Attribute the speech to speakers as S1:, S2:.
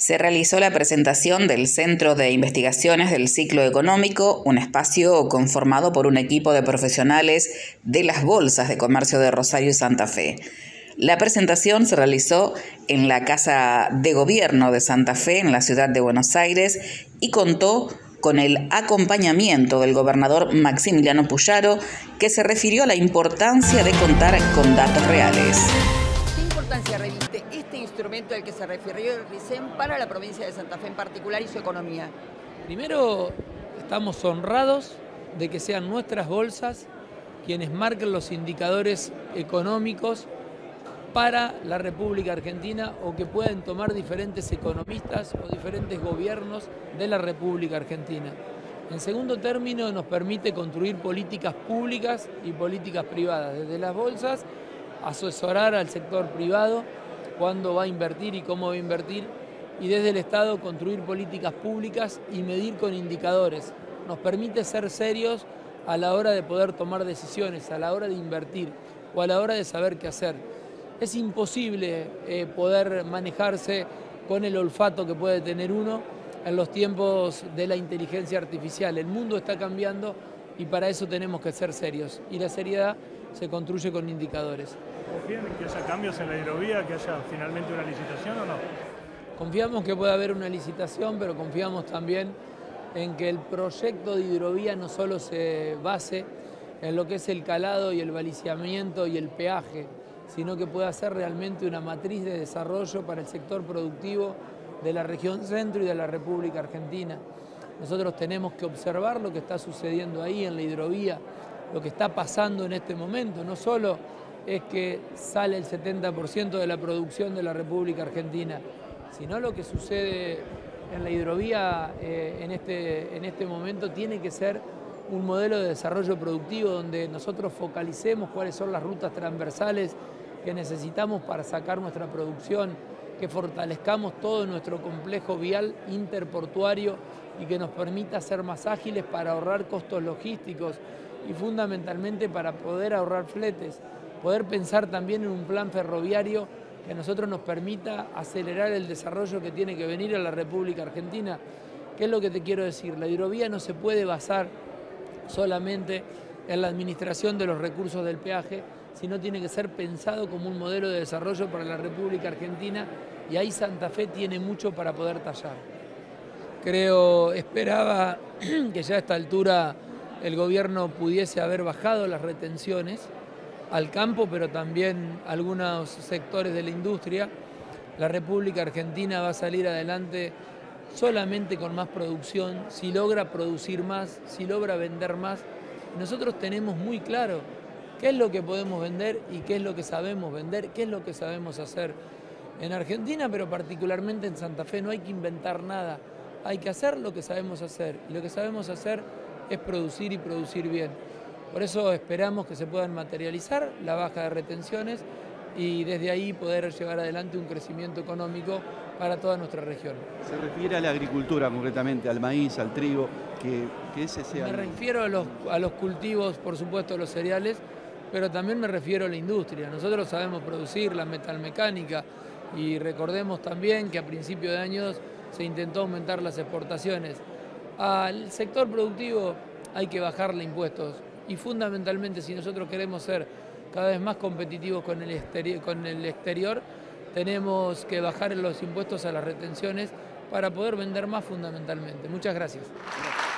S1: Se realizó la presentación del Centro de Investigaciones del Ciclo Económico, un espacio conformado por un equipo de profesionales de las bolsas de comercio de Rosario y Santa Fe. La presentación se realizó en la Casa de Gobierno de Santa Fe, en la ciudad de Buenos Aires, y contó con el acompañamiento del gobernador Maximiliano Puyaro, que se refirió a la importancia de contar con datos reales.
S2: ¿Qué importancia reviste este instrumento al que se refirió Ricén para la provincia de Santa Fe en particular y su economía?
S3: Primero, estamos honrados de que sean nuestras bolsas quienes marquen los indicadores económicos para la República Argentina o que pueden tomar diferentes economistas o diferentes gobiernos de la República Argentina. En segundo término, nos permite construir políticas públicas y políticas privadas. Desde las bolsas, asesorar al sector privado cuándo va a invertir y cómo va a invertir, y desde el Estado construir políticas públicas y medir con indicadores. Nos permite ser serios a la hora de poder tomar decisiones, a la hora de invertir o a la hora de saber qué hacer. Es imposible poder manejarse con el olfato que puede tener uno en los tiempos de la inteligencia artificial. El mundo está cambiando y para eso tenemos que ser serios. Y la seriedad se construye con indicadores.
S4: ¿Confían en que haya cambios en la hidrovía, que haya finalmente una licitación o no?
S3: Confiamos que pueda haber una licitación, pero confiamos también en que el proyecto de hidrovía no solo se base en lo que es el calado y el balizamiento y el peaje, sino que pueda ser realmente una matriz de desarrollo para el sector productivo de la región centro y de la República Argentina. Nosotros tenemos que observar lo que está sucediendo ahí en la hidrovía, lo que está pasando en este momento. No solo es que sale el 70% de la producción de la República Argentina, sino lo que sucede en la hidrovía en este momento tiene que ser un modelo de desarrollo productivo donde nosotros focalicemos cuáles son las rutas transversales que necesitamos para sacar nuestra producción, que fortalezcamos todo nuestro complejo vial interportuario y que nos permita ser más ágiles para ahorrar costos logísticos y fundamentalmente para poder ahorrar fletes, poder pensar también en un plan ferroviario que a nosotros nos permita acelerar el desarrollo que tiene que venir a la República Argentina. ¿Qué es lo que te quiero decir? La hidrovía no se puede basar solamente en la administración de los recursos del peaje, sino tiene que ser pensado como un modelo de desarrollo para la República Argentina y ahí Santa Fe tiene mucho para poder tallar. Esperaba que ya a esta altura el gobierno pudiese haber bajado las retenciones al campo, pero también algunos sectores de la industria. La República Argentina va a salir adelante solamente con más producción, si logra producir más, si logra vender más. Nosotros tenemos muy claro qué es lo que podemos vender y qué es lo que sabemos vender, qué es lo que sabemos hacer. En Argentina, pero particularmente en Santa Fe, no hay que inventar nada. Hay que hacer lo que sabemos hacer. Y lo que sabemos hacer es producir y producir bien. Por eso esperamos que se puedan materializar la baja de retenciones y desde ahí poder llevar adelante un crecimiento económico para toda nuestra región.
S5: Se refiere a la agricultura, concretamente, al maíz, al trigo, que ese sea...
S3: Me refiero a los cultivos, por supuesto, los cereales, pero también me refiero a la industria. Nosotros sabemos producir la metalmecánica y recordemos también que a principios de años se intentó aumentar las exportaciones. Al sector productivo hay que bajarle impuestos y fundamentalmente si nosotros queremos ser cada vez más competitivos con el exterior, tenemos que bajar los impuestos a las retenciones para poder vender más fundamentalmente. Muchas gracias.